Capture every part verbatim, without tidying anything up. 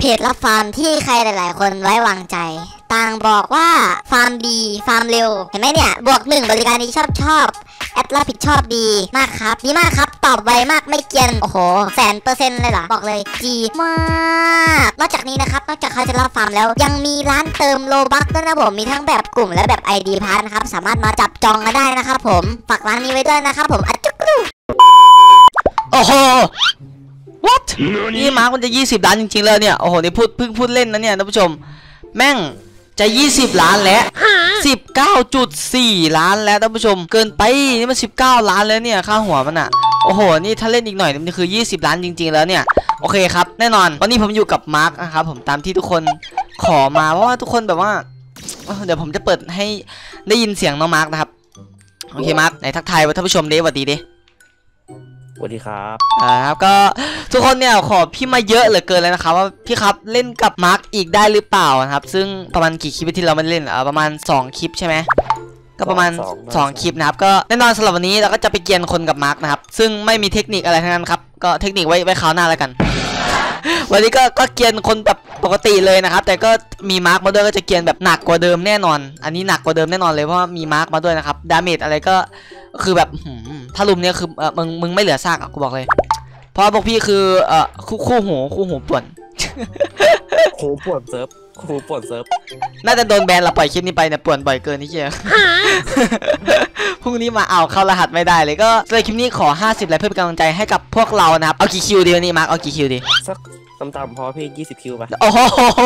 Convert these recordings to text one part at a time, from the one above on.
เพจรับฟาร์มที่ใครหลายๆคนไว้วางใจต่างบอกว่าฟาร์มดีฟาร์มเร็วเห็นไหมเนี่ยบวกหนึ่งบริการดีชอบชอบแอดรับผิดชอบดีมากครับดีมากครับตอบไวมากไม่เกียนโอ้โหแสนเปอร์เซ็นต์เลยเหรอบอกเลยดีมากนอกจากนี้นะครับนอกจากเขาจะรับฟาร์มแล้วยังมีร้านเติมโลบัคด้วยนะผมมีทั้งแบบกลุ่มและแบบ ไอ ดี พาร์ทนะครับสามารถมาจับจองกันได้นะครับผมฝากร้านนี้ไว้ด้วยนะครับผมอัจจุกรูโอ้โห what นี่มาร์กมันจะยี่สิบล้านจริงๆแล้วเนี่ยโอ้โหนี่พูดเพิ่งพูดเล่นนะเนี่ยท่านผู้ชมแม่งจะยี่สิบล้านแล้ว สิบเก้าจุดสี่ ล้านแล้วท่านผู้ชมเกินไปนี่มันสิบเก้าล้านแล้วเนี่ยค่าหัวมันอ่ะโอ้โหนี่ถ้าเล่นอีกหน่อยมันคือยี่สิบล้านจริงๆแล้วเนี่ยโอเคครับแน่นอนวันนี้ผมอยู่กับมาร์กนะครับผมตามที่ทุกคนขอมาเพราะว่าทุกคนแบบว่าเดี๋ยวผมจะเปิดให้ได้ยินเสียงน้องมาร์กนะครับโอเคมาร์กไหนทักทายท่านผู้ชมดิสวัสดีดิสวัสดีครับอ่าครับก็ทุกคนเนี่ยขอพี่มาเยอะเหลือเกินเลยนะครับว่าพี่ครับเล่นกับมาร์กอีกได้หรือเปล่านะครับซึ่งประมาณกี่คลิปที่เราไม่เล่นอ่าประมาณสองคลิปใช่ไหมก็ประมาณสองคลิปนะครับก็แน่นอนสำหรับวันนี้เราก็จะไปเกียนคนกับมาร์กนะครับซึ่งไม่มีเทคนิคอะไรทั้งนั้นครับก็เทคนิคไว้ไว้คราวหน้าแล้วกัน วันนี้ก็ก็เกียนคนแบบปกติเลยนะครับแต่ก็มีมาร์กมาด้วยก็จะเกียนแบบหนักกว่าเดิมแน่นอนอันนี้หนักกว่าเดิมแน่นอนเลยเพราะว่ามีมาร์กมาด้วยนะครับดาเมจอะไรก็คือแบบถ้าลุมเนี่ยคือเออมึงมึงไม่เหลือซากอ่ะกูบอกเลยเพราะพวกพี่คือเอ่อคู่คู่หูคู่หูป่วนคู่ป่วนเซิร์ฟคู่ป่วนเซิร์ฟน่าจะโดนแบนเราปล่อยคลิปนี้ไปเนี่ยป่วนบ่อยเกินนี่เชียวพรุ่งนี้มาเอาเข้ารหัสไม่ได้เลยก็เลยคลิปนี้ขอห้าสิบไลค์เพื่อเป็นกำลังใจให้กับพวกเรานะครับเอากี่คิวดีวันนี้มาร์กเอากี่คิวดีสักต่ำๆพอพี่ยี่สิบคิวป่ะโอ้โห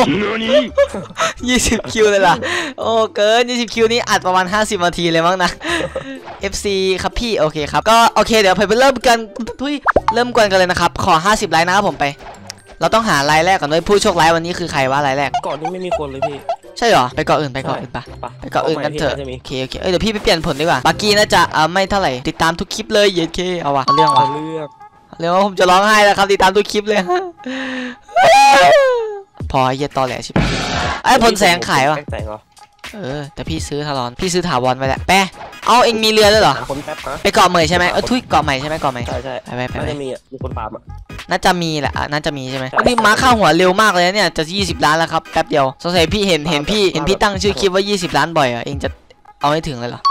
ยี่สิบคิวเลยล่ะโอ้เกินยี่สิบคิวนี้อัดประมาณห้าสิบนาทีเลยมั้งนะ เอฟ ซี ครับพี่โอเคครับก็โอเคเดี๋ยวไปเริ่มกันทุยเริ่มกันกันเลยนะครับขอห้าสิบไลค์นะครับผมไปเราต้องหารายแรกก่อนด้วยผู้โชคร้ายวันนี้คือใครวะรายแรกก่อนนี้ไม่มีคนเลยพี่ใช่เหรอไปเกาะอื่นไปเกาะอื่นปะไปเกาะอื่นกันเถอะโอเคโอเคเอ้ยเดี๋ยวพี่ไปเปลี่ยนผลดีกว่าบักกี้น่าจะเออไม่เท่าไหร่ติดตามทุกคลิปเลยเย็นเคเอาวะเรื่องวะเรื่องเรื่องว่าผมจะร้องไห้แล้วครับติดตามทุกคลิปเลยพอเย็นตอแหลชิบไอ้ผลแสงขายวะเออแต่พี่ซื้อทารอนพี่ซื้อถาวรไปแหละแปะเอาเองมีเรือด้วยเหรอไปเกาะเหมยใช่ไหมเออทุยเกาะใหม่ใช่ไหมเกาะใหม่ใช่ใช่ไปไปไปน่าจะมีอ่ะมีคนปาล์มอ่ะน่าจะมีแหละน่าจะมีใช่ไหมนี่ม้าข้าวหัวเร็วมากเลยเนี่ยจะยี่สิบล้านแล้วครับแป๊บเดียวสงสัยพี่เห็นเห็นพี่เห็นพี่ตั้งชื่อคลิปว่ายี่สิบล้านบ่อยอ่ะเองจะเอาให้ถึงเลยเหรอ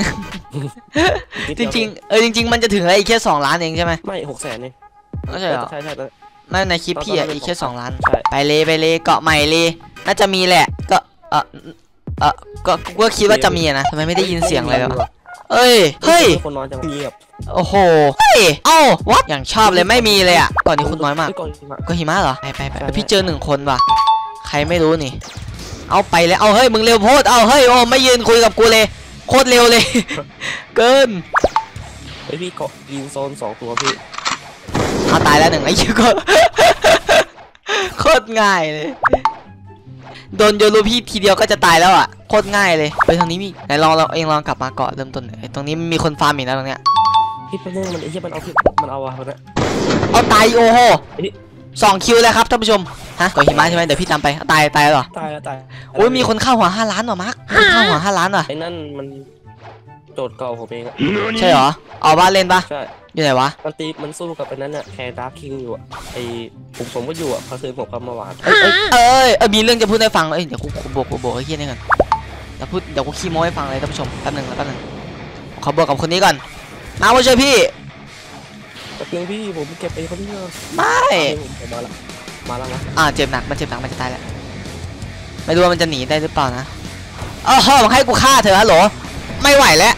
จริงๆเออจริงๆมันจะถึงอะไรอีกแค่สองล้านเองใช่ไหมไม่หกแสนเองไม่ใช่เหรอใช่ใช่ไม่ในคลิปพี่อ่ะอีกแค่สองล้านไปเลยไปเลยเกาะใหม่เลยน่าจะมีแหละก็เออเออก็ก็คิดว่าจะมีนะทำไมไม่ได้ยินเสียงเลยอ่ะเอ้ยเฮ้ยคนน้อยจังเงียบโอ้โหเฮ้ยเอ้าวัดอย่างชอบเลยไม่มีเลยอ่ะก่อนนี้คุณน้อยมากก็หิมะเหรอไปไปไปพี่เจอหนึ่งคนว่ะใครไม่รู้นี่เอาไปเลยเอาเฮ้ยมึงเร็วโพดเอาเฮ้ยโอ้ไม่ยืนคุยกับกูเลยโคตรเร็วเลยเกินไอพี่เกาะยิงโซนสองตัวพี่เอาตายแล้วหนึ่งไอ้ชื่อก็โคตรง่ายเลยโดนโยนลูพี่ทีเดียวก็จะตายแล้วอ่ะโคตรง่ายเลยไปทางนี้มีไหนลองเราเองลองกลับมาเกาะเริ่มต้นไอ้ตรงนี้มีคนฟาร์มอีกแล้วตรงเนี้ยพี่ไปเล่นมันไอ้เหี้ยมันเอามันเอาอะมันเอาตายโอ้โหสองคิวเลยครับท่านผู้ชมฮะเกาะหิมะใช่ไหมเดี๋ยวพี่ตามไปตายตายหรอตายแล้วตายโอ้ยมีคนเข้าหัวห้าล้านหรอมาร์คเข้าหัวห้าล้านอ่ะไอ้นั่นมันโจทย์เก่าผมเองอะใช่เหรอเอาบ้านเล่นปะใช่อยู่ไหนวะมันตีมันสู้กับไอ้นั้นอะแคร์ดาร์คคิงอยู่อะไอ้ผมผมก็อยู่อะเขาซื้อผมกับมาหวานเอ้ยเอ้ยเออมีเรื่องจะพูดให้ฟังเอ้ยเดี๋ยวกูโบกกูโบกให้เฮียนี่ก่อนเดี๋ยวพูดเดี๋ยวกูขี้โม้ให้ฟังเลยท่านผู้ชมแป๊บหนึ่งแป๊บหนึ่งขอบอกกับคนนี้ก่อนมาว่าช่วยพี่แป๊บนึงพี่ผมเก็บไอ้คนนี้ไม่ผมมาละมาแล้วนะอ่าเจ็บหนักมันเจ็บหนักมันจะตายแล้วไม่รู้ว่ามันจะหนีได้หรือเปล่านะเออให้ให้กูฆ่าเธอฮัลโหลไม่ไหวแล้ว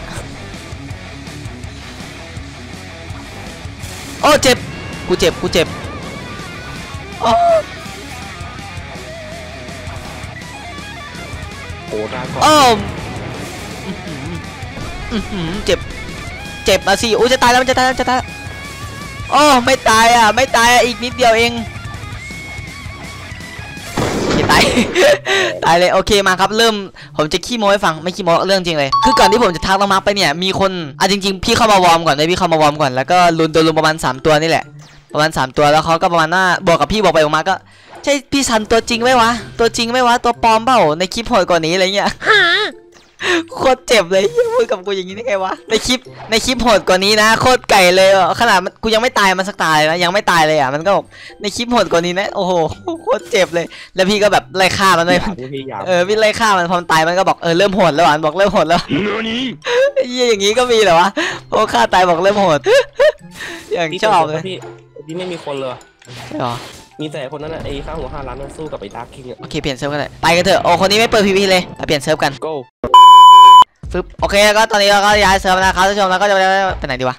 โอ้เจ็บกูเจ็บกูเจ็บโอ้โหดากโอ้เจ็บเจ็บอะสิโอ้จะตายแล้วมันจะตายแล้วจะตายโอ้ไม่ตายอ่ะไม่ตายอ่ะอีกนิดเดียวเองตายตายเลยโอเคมาครับเริ่มผมจะขี้โม้ให้ฟังไม่ขี้โม้เรื่องจริงเลยคือก่อนที่ผมจะทักน้องมาร์คไปเนี่ยมีคนอ่ะจริงๆพี่เข้ามาวอร์มก่อนเลยพี่เข้ามาวอร์มก่อนแล้วก็ลุนโดนลุนประมาณสามตัวนี่แหละประมาณสามตัวแล้วเขาก็ประมาณว่าบอกกับพี่บอกไปออกมาก็ใช่พี่ซันตัวจริงไหมวะตัวจริงไหมวะตัวปลอมเปล่าในคลิปโหดกว่านี้อะไรเงี้ยโคตรเจ็บเลยพูดกับกูอย่างนี้ได้ไงวะในคลิปในคลิปโหดกว่านี้นะโคตรไก่เลยขนาดกูยังไม่ตายมันสักตายนะยังไม่ตายเลยอ่ะมันก็บอกในคลิปโหดกว่านี้นะโอ้โหโคตรเจ็บเลยแล้วพี่ก็แบบไล่ฆ่ามันเลยเออพี่ไล่ฆ่ามันพอมันตายมันก็บอกเออเริ่มโหดแล้วอ่ะบอกเริ่มโหดแล้วยี่อย่างนี้ก็มีเหรอวะพอฆ่าตายบอกเริ่มโหดอย่างชอบเลยพี่พี่ไม่มีคนเลยใช่หรอมีแต่คนนั้นน่ะไอ้ข้างหัวห้าล้านนั่นสู้กับไอ้ดาร์คคิงอ่ะโอเคเปลี่ยนเซิร์ฟกันเลยไปกันเถอะโอ้คนนี้ไม่เปิดพีพีเลยไปเปลี่ยนเซิร์ฟกัน go ฟึบโอเคก็ตอนนี้เราก็ย้ายเซิร์ฟนะครับท่านผู้ชมแล้วก็จะไปไหนดีวะ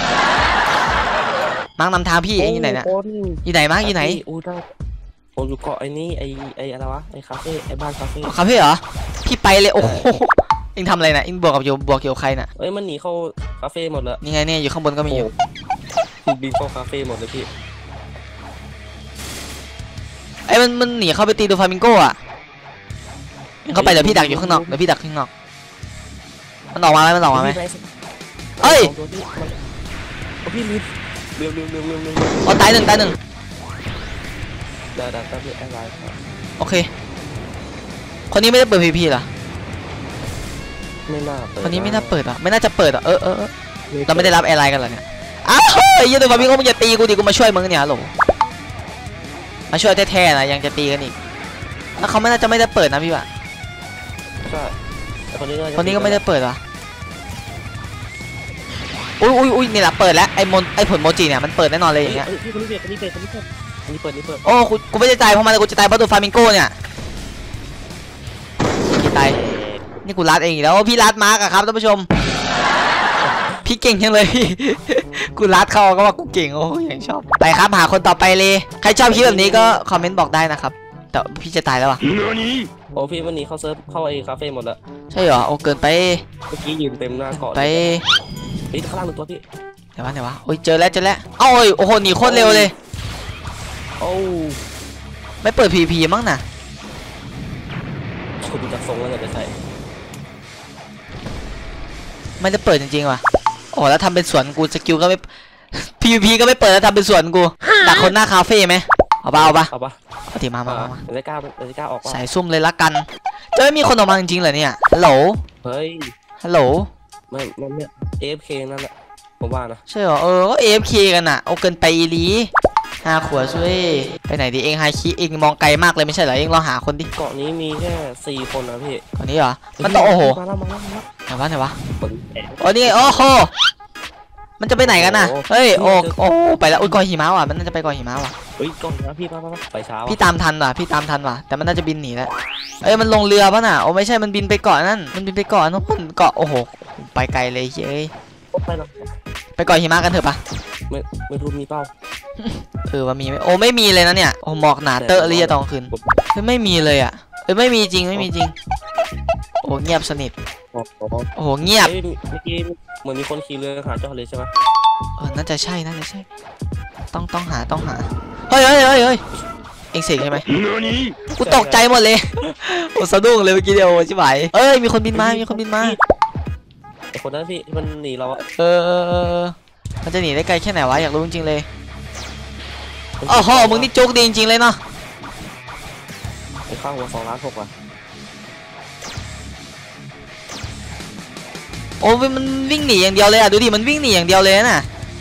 มังนำทางพี่เองอยู่ไหนเนี่ยอยู่ไหนมังอยู่ไหนอู้ได้ผมอยู่เกาะไอ้นี่ไอ้ไอ้อะไรวะไอ้คาเฟ่ไอ้บ้านคาเฟ่คาเฟ่เหรอพี่ไปเลยโอ้โหเอ็งทำอะไรนะเอ็งบวกกับโยบวกโยใครน่ะเอ้ยมันหนีเข้าคาเฟ่หมดแล้วนี่ไงเนี่ยอยู่ข้างบนก็มีอยู่บินเข้าคาเฟ่หมดเลยพี่ไอ้มันมันหนีเข้าไปตีดูฟามิงโก้อะเข้าไปเดี๋ยวพี่ดักอยู่ข้างนอกเดี๋ยวพี่ดักข้างนอกมันออกมาไหมมันออกมาไหมเอ้ยพี่ลืมลืมลืมลืมลืมลืมอ๋อตายหนึ่งตายหนึ่งได้ได้ได้พี่อะไรโอเคคนนี้ไม่ได้เปิดพีพีเหรอไม่น่าเปิดคนนี้ไม่น่าเปิดอ่ะไม่น่าจะเปิดอ่ะเออเออเราไม่ได้รับแอร์ไลน์กันเหรอเนี่ยอ้าวไอ้ยี่ดูฟามิงโก้มึงจะตีกูดิกูมาช่วยมึงเนี่ยหรอมาช่วยแท้ๆนะยังจะตีกันอีกแล้วเขาไม่น่าจะไม่ได้เปิดนะพี่วะใช่คนนี้คนนี้ก็ไม่ได้เปิดวะอุ้ยอุ้ยอุ้ยนี่แหละเปิดแล้วไอ้มนไอ้ผลโมจิเนี่ยมันเปิดแน่นอนเลยอย่างเงี้ยพี่คนนี้เปิดคนนี้เปิดคนนี้เปิดคนนี้เปิดนี่เปิดโอ้กูกูไม่ได้ตายเพราะมันกูจะตายเพราะตัวฟามิงโก้เนี่ยกี่ตายนี่กูรัดเองแล้วพี่รัดมาร์กอะครับท่านผู้ชมพี่เก่งจังเลยพี่กูรัดเขาก็ว่ากูเก่งโอ้ยยังชอบไปครับหาคนต่อไปเลยใครชอบคลิปแบบนี้ก็คอมเมนต์บอกได้นะครับแต่พี่จะตายแล้วอ่ะโอ้พี่วันนี้เขาเซิร์ฟเข้าไอ้คาเฟ่หมดแล้วใช่เหรอโอ้เกินไปเมื่อกี้ยืนเต็มหน้าเกาะไปเฮ้ยข้างล่างหนึ่งตัวพี่เดี๋ยววะเดี๋ยววะโอ้ยเจอแล้วเจอแล้วเอ้าโอ้โหหนีโคตรเร็วเลยโอ้ไม่เปิดพีพีมั้งน่ะคุณจะทรงแล้วจะใส่ไม่ได้เปิดจริงๆว่ะโอ้แล้วทำเป็นสวนกูสกิลก็ไม่พีพีก็ไม่เปิดแล้วทำเป็นสวนกูดักคนหน้าคาเฟ่ไหมเอาปะเอาปะเอาปะเอาทีมามามาเดี๋ยวกล้าเดี๋ยวกล้าออกใส่ซุ่มเลยละกันจะไม่มีคนออกมาจริงๆเหรอเนี่ยฮัลโหลเฮ้ยฮัลโหลไม่มันเนี่ย เอ เอฟ เค นั่นแหละผมว่านะใช่เหรอเออก็ เอ เอฟ เค กันอ่ะเอาเกินไปอีลีห้าขวดช่วยไปไหนดีเองไฮคิเองมองไกลมากเลยไม่ใช่เหรอเองลองหาคนดิเกาะนี้มีแค่สี่คนนะพี่เกาะนี้เหรอมันต้องโอ้โหไหนวะไหนวะโอ้นี่โอ้โหมันจะไปไหนกันน่ะเฮ้ยโอ้โอ้ไปแล้วอุ้ยก่อหิมะว่ะมันน่าจะไปก่อหิมะว่ะเฮ้ยก่อนนะพี่ป้าป้าไปเช้าพี่ตามทันว่ะพี่ตามทันว่ะแต่มันน่าจะบินหนีแล้วเอ้ยมันลงเรือป่ะน่ะโอ้ไม่ใช่มันบินไปเกาะนั่นมันบินไปเกาะนู่นเกาะโอ้โหไปไกลเลยเฮ้ยไปแล้วไปก่อหิมะกันเถอะปะไม่ไม่รู้มีเป้าเออว่ามีไหมโอ้ไม่มีเลยนะเนี่ยโอ้หมอกหนาเตอะเลยตอนคืนไม่มีเลยอ่ะเอ้ยไม่มีจริงไม่มีจริงโอ้เงียบสนิทโอ้โหเงียบเมื่อกี้เหมือนมีคนขี่เรือหาเจ้าทะเลใช่ไหมเออน่าจะใช่น่าจะใช่ต้องต้องหาต้องหาเฮ้ยเฮ้ยเฮ้ยเฮ้ยเอ็งเสกใช่ไหมกูตกใจหมดเลยโอ้สะดุ้งเลยเมื่อกี้เดียวชิบหายเอ้ยมีคนบินมามีคนบินมาไอคนนั้นพี่มันหนีเราอะเออเออมันจะหนีได้ไกลแค่ไหนวะอยากรู้จริงๆเลยโอ้โหมึงนี่จุกดีจริงๆเลยเนาะไอข้าวหัวสองล้านหกว่ะโอ้ยมันวิ่งหนีอย่างเดียวเลยอ่ะดูดิมันวิ่งหนีอย่างเดียวเลยน่ะ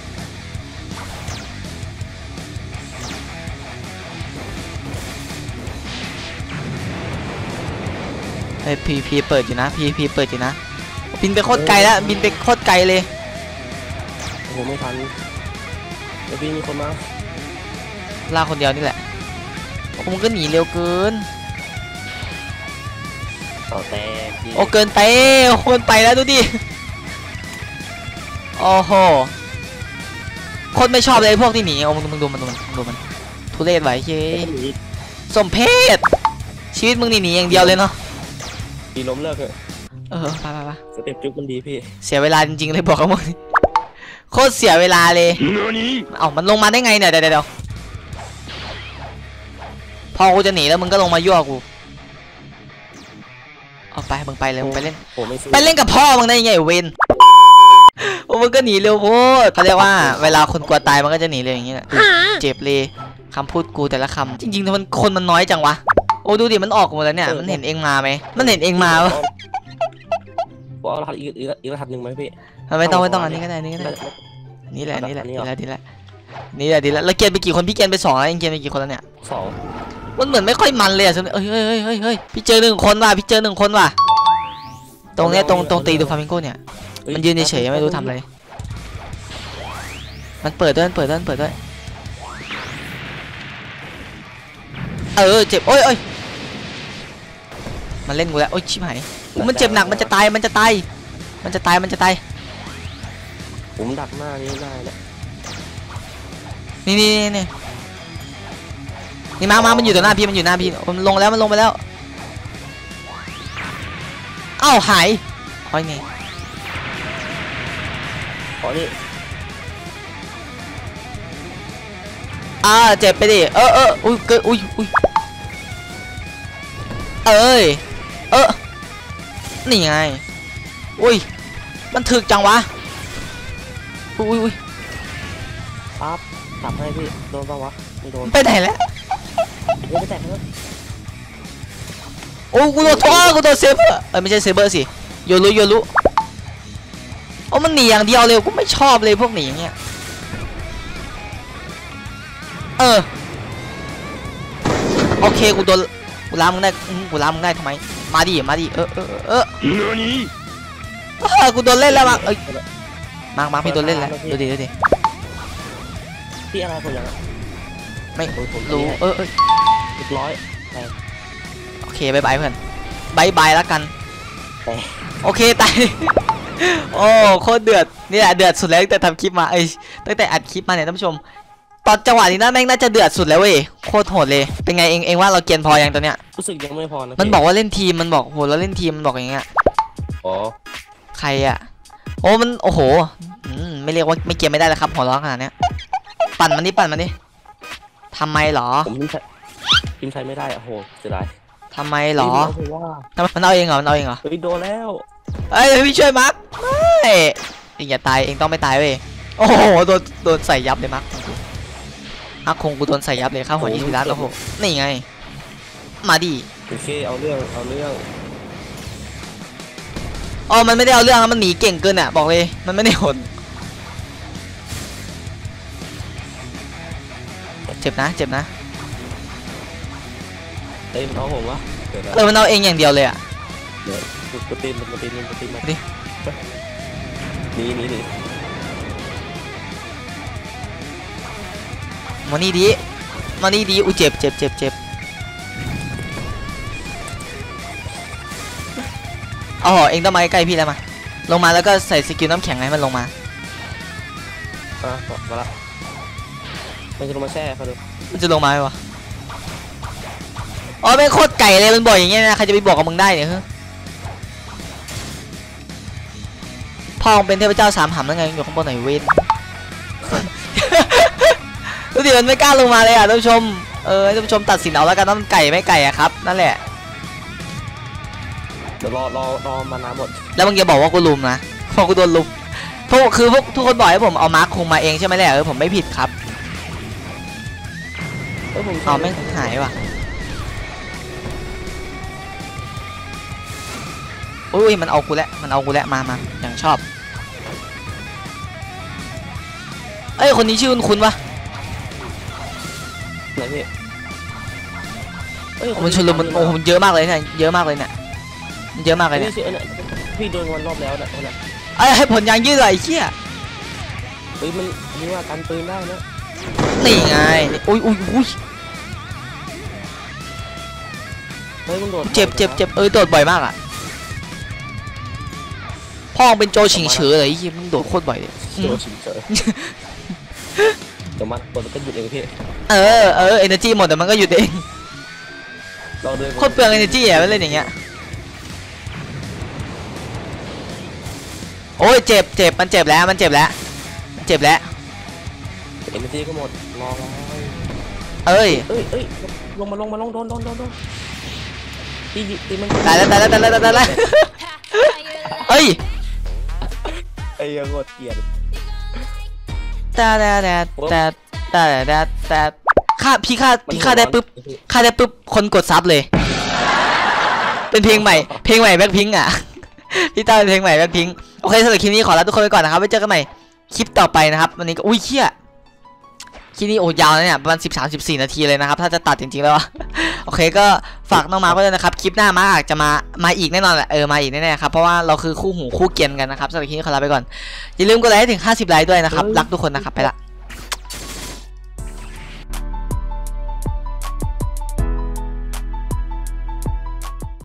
ไอพีพีเปิดอยู่นะพีพีเปิดอยู่นะบินไปโคตรไกลแล้วบินไปโคตรไกลเลยโอ้โหไม่ทันเดี๋ยวพี่มีคนมาล่าคนเดียวนี่แหละโอ้มันก็หนีเร็วเกินต่อแต่โอ้เกินไปคนไปแล้วดูดิโอ้โหคนไม่ชอบเลยพวกที่หนีโอ้มึงมึงดูมันดูมันดูมันทุเรศไว้เย้สมเพศชีวิตมึงหนีหนีอย่างเดียวเลยเนาะดีล้มเลิกเลยเออไปไปไปสเต็ปจุกมันดีพี่เสียเวลาจริงๆเลยบอกกับมึงโคตรเสียเวลาเลยเอ้ามันลงมาได้ไงเนี่ยเดี๋ยวเดี๋ยวพอกูจะหนีแล้วมึงก็ลงมายั่วกูเอาไปมึงไปเลยมึงไปเล่นไปเล่นกับพ่อมึงได้ยังไงเวนโอ้มันก็หนีเร็วโคตรเขาเรียกว่าเวลาคนกลัวตายมันก็จะหนีเร็วอย่างนี้แหละเจ็บเลยคำพูดกูแต่ละคำจริงๆมันคนมันน้อยจังวะโอ้ดูดิมันออกหมดแล้วเนี่ยมันเห็นเองมาไหมมันเห็นเองมาปะผมเอารหัสอีกอีกอีกรหัสหนึ่งไหมพี่ไม่ต้องไม่ต้องอันนี้ก็ได้อันนี้ก็ได้นี่แหละนี่แหละนี่แหละนี่แหละนี่แหละดีแล้วแล้วเกณฑ์ไปกี่คนพี่เกณฑ์ไปสองแล้วเองเกณฑ์ไปกี่คนแล้วเนี่ยสองมันเหมือนไม่ค่อยมันเลยอะเฮ้ยเฮ้ยเฮ้ยเฮ้ยเฮ้ยพี่เจอหนึ่งคนว่ะพี่เจอหนึ่งคนว่ะตรงเนี้ยตรงตรงตีดูฟามิงโก้เนี่ยมันยืนเฉยๆไม่รู้ทำอะไรมันเปิดด้วยมันเปิดด้วยมันเปิดด้วยเออเจ็บโอ้ยโอ้ยมันเล่นกูแล้วโอ้ยชิบหายมันเจ็บหนักมันจะตายมันจะตายมันจะตายมันจะตายผมดักหน้านี้ได้แหละนี่นี่นี่นี่นี่มามามันอยู่ต่อหน้าพี่มันอยู่หน้าพี่มันลงแล้วมันลงไปแล้วเอ้าหายคอยไงอ๋อนี่อ่าเจ็บไปดิเออเอออุ้ยเกิดอุ้ยอุ้ยเอ้ยเออนี่ไงอุ้ยมันถึกจังวะอุ้ยอุ้ยปั๊บตับให้พี่โดนป่าวะไม่โดนไปไหนแล้วเดี๋ยวไปแตะแล้วโอ้กูโดนท้อกูโดนเซเบอร์เออไม่ใช่เซเบอร์สิโยรุโยรุโอ้มันหนีอย่างเดียวเลยกูไม่ชอบเลยพวกหนีอย่างเงี้ยเออโอเคกูโดนกูล้างมึงได้กูล้างมึงได้ทำไมมาดิมาดิเออเออเออเออกูโดนเล่นแล้วมั้งเอ้ยมามาพี่โดนเล่นแล้วดูดิดูดิพี่อะไรคนยังไม่รู้เออเออเรียบร้อยโอเคบายบายเพื่อนบายบายแล้วกันแต่โอเคตาย โอ้โคตรเดือดนี่แหละเดือดสุดแล้วตั้งแต่ทำคลิปมาเอ้ยตั้งแต่อัดคลิปมาเนี่ยท่านผู้ชมตอนจังหวะนี้นะแม่งน่าจะเดือดสุดแล้วเว้ยโคตรโหดเลยเป็นไงเองเองว่าเราเกียนพอยังตัวเนี้ยรู้สึกยังไม่พอนะมันบอกว่าเล่นทีมมันบอกโหเราเล่นทีมมันบอกอย่างเงี้ยอ๋อใครอะโอ้มันโอ้โหอืมไม่เรียกว่าไม่เกียนไม่ได้แล้วครับหัวร้อนขนาดเนี้ยปั่นมันดิปั่นมันดิทำไมหรอผมพิมพ์ไทยพิมพ์ไทยไม่ได้อะโหเสียดายทำไมหรอเฮ้ยว่าทำไมมันเอาเองเหรอมันเอาเองเหรอเฮ้ยโดนแล้วเอ้ยพี่ช่วยมาร์คไม่เองอย่าตายเองต้องไม่ตายเว้ยโอ้โหโดนโดนใส่ยับเลยมาร์คอาคงกูโดนใส่ยับเลยข้าวหัวยี่สิบล้านแล้วโหนี่ไงมาดิโอเคเอาเรื่องเอาเรื่องอ๋อมันไม่ได้เอาเรื่องมันหนีเก่งเกินอ่ะบอกเลยมันไม่ได้หดเจ็บนะเจ็บนะเฮ้ยมันเอาผมวะเกิดอะไรเออมันเอาเองอย่างเดียวเลยอ่ะเดี๋ยวกดตีนกดตีนกดตีนมาดิหนีหนีหนีมานี่ดิมานี่ดิอุ้ยเจ็บเจ็บเจ็บเจ็บอ๋อเองต้องมาใกล้พี่แล้วมาลงมาแล้วก็ใส่สกิลน้ำแข็งให้มันลงมาอ่ะมาละมันจะลงมาแช่เขาดูมันจะลงมาไหมวะอ๋อไม่โคตรไก่เลยมันบ่อยอย่างเงี้ยนะใครจะไปบอกกับมึงได้เนี่ยเฮ้ยพ่อมึงเป็นเทพเจ้าสามหำแล้วไงอยู่ข้างบนไหนเว้น ดูดิมันไม่กล้าลงมาเลยอ่ะท่านผู้ชมเออท่านผู้ชมตัดสินเอาแล้วกันว่ามันไก่ไม่ไก่อะครับนั่นแหละเดี๋ยวรอรอรอมาน้ำหมดแล้วมึงอย่าบอกว่ากูลุมนะเพราะกูโดนลุมพวกคือพวกทุกคนบอกให้ผมเอามาร์คคงมาเองใช่ไหมแหละเออผมไม่ผิดครับเฮ้ยผมเอาไม่หายว่ะอุ้ยมันเอากูแล้วมันเอากูแล้วมามาอย่างชอบเอ้ยคนนี้ชื่อคุณคุณวะไหนพี่เฮ้ยมันชุนลุมมันโอ้โหมันเยอะมากเลยเนี่ยเยอะมากเลยเนี่ยมันเยอะมากเลยพี่เนี่ยชื่อเนี่ยพี่โดนวันรอบแล้วนะเนี่ยไอ้ให้ผลยางยืดเลยไอ้เหี้ยเฮ้ยมันนี่ว่ากันปืนได้นะนี่ไงนี่อุ้ยอุ้ยอุ้ยเฮ้ยมันโดดเจ็บเจ็บเจ็บเออโดดบ่อยมากอ่ะพ่อเป็นโจชิงเฉอเลยไอ้เหี้ยมึงโดดโคตรบ่อยเลยโดดชิงเจอเดี๋ยวมันกดมันก็หยุดเองพี่เออเออเอเนอร์จีหมดแต่มันก็หยุดเองเราเดินโคตรเปลืองเอเนอร์จีอ่ะเล่นอย่างเงี้ยโอ้ยเจ็บเจ็บมันเจ็บแล้วมันเจ็บแล้วมันเจ็บแล้วเอ็มจีก็หมดรอไว้เอ้ยเอ้ยเอ้ยลงมาลงมาลงโดนโดนโดนโดนตีตีมันตายแล้วตายแล้วตายแล้วตายแล้วเอ้ยไอ้ยังงดเกลียดตาตาตาตาตาตาตาค่าพี่ค่าพี่ค่าได้ปุ๊บค่าได้ปุ๊บคนกดซับเลย เป็นเพลงใหม่เพลงใหม่แบ็คพิงค์อ่ะพี่ต้าเป็นเพลงใหม่แบ็คพิงค์โอเคสำหรับคลิปนี้ขอลาทุกคนไปก่อนนะครับไว้เจอกันใหม่คลิปต่อไปนะครับวันนี้ก็อุ้ยเชี่ยคลิปนี้โอ้ยาวนะเนี่ยประมาณสิบสามสิบสี่นาทีเลยนะครับถ้าจะตัดจริงๆแล้วโอเคก็ฝากน้องมาร์คไว้ด้วยนะครับคลิปหน้ามาร์คอาจจะมามาอีกแน่นอนแหละเออมาอีกแน่ๆครับเพราะว่าเราคือคู่หูคู่เกียนกันนะครับสำหรับคลิปนี้ขอลาไปก่อนอย่าลืมกดไลค์ให้ถึงห้าสิบไลค์ด้วยนะครับรักทุกคนนะครับไปละ